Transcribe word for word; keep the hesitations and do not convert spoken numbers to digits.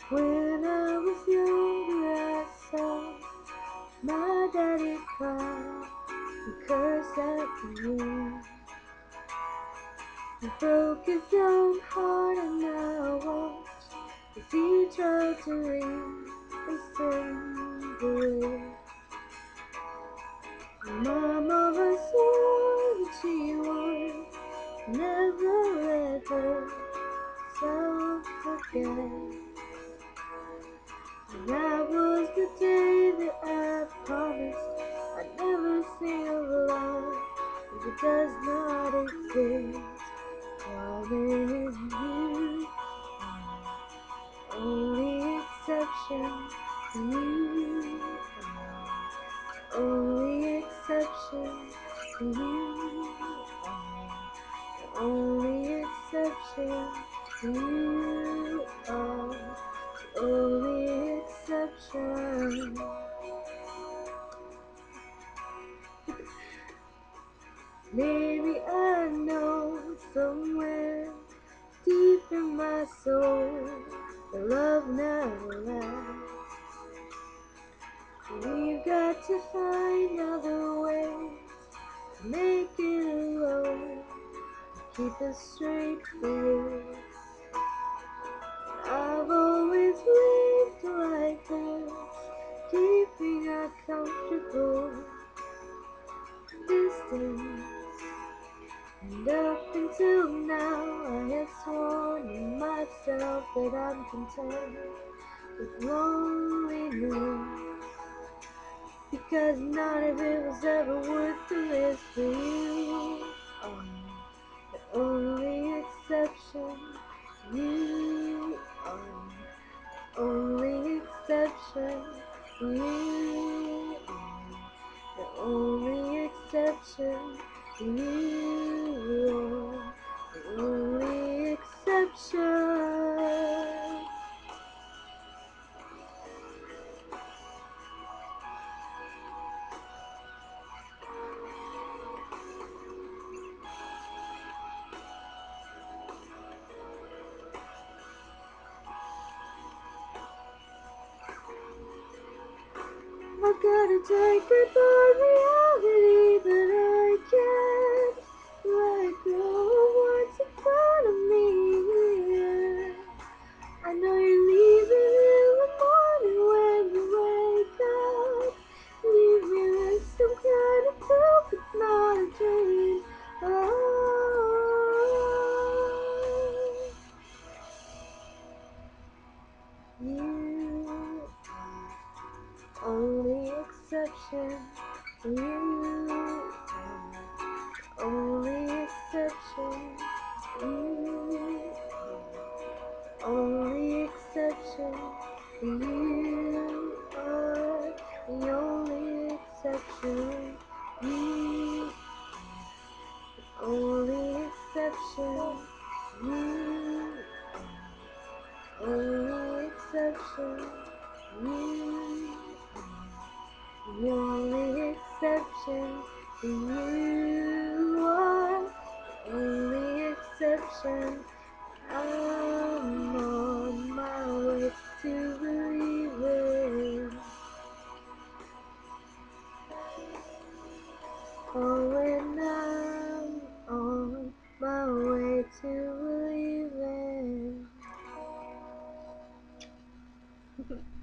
When I was younger, I saw my daddy cry and curse at me. He broke his own heart, and I watched as he tried to ring and sing the way. My mama swore that she would never let herself forget. And that was the day that I promised I'd never sing of love if it does not exist. Darling, you are the only exception. You are the only exception. You are the only exception. You are the only exception. Maybe I know somewhere deep in my soul the love never lasts. We've got to find other ways to make it alone, keep a straight face. I've always lived like this, keeping a comfortable distance. And up until now, I have sworn to myself that I'm content with loneliness, because none of it was ever worth the risk. For you are the only exception. You are the only exception. You are the only exception. You are the only exception. I gotta take goodbye reality, but I can't let go of what's in front of me. Yeah. I know you're leaving in the morning when you wake up. Leave me with some kind of proof it's not a dream. Oh, you are only exception. You are only exception. You are only exception. You are the only exception. You are only exception. You are only exception. You the only exception. You are the only exception. I'm on my way to believing. Oh, and I'm on my way to believing.